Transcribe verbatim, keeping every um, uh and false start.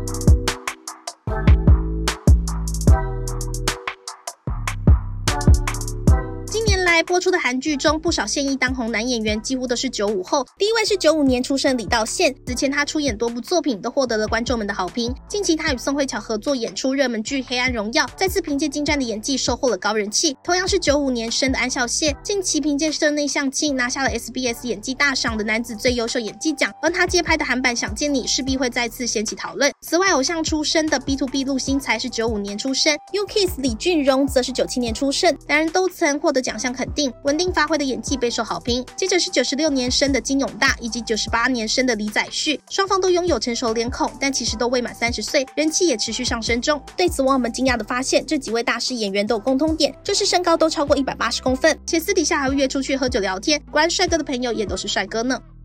播出的韩剧中，不少现役当红男演员几乎都是九五后。第一位是九五年出生李道宪，此前他出演多部作品都获得了观众们的好评。近期他与宋慧乔合作演出热门剧《黑暗荣耀》，再次凭借精湛的演技收获了高人气。同样是九五年生的安孝燮，近期凭借《社内相亲》拿下了 S B S 演技大赏的男子最优秀演技奖，而他接拍的韩版《想见你》势必会再次掀起讨论。此外，偶像出身的 B to B 陆星材是九五年出生 ，U Kiss 李俊荣则是九七年出生，两人都曾获得奖项肯定，稳定发挥的演技备受好评。接着是九十六年生的金永大以及九十八年生的李宰旭，双方都拥有成熟脸孔，但其实都未满三十岁，人气也持续上升中。对此，网友们惊讶地发现，这几位大师演员都有共通点，就是身高都超过一百八十公分，且私底下还会约出去喝酒聊天。果然，帅哥的朋友也都是帅哥呢。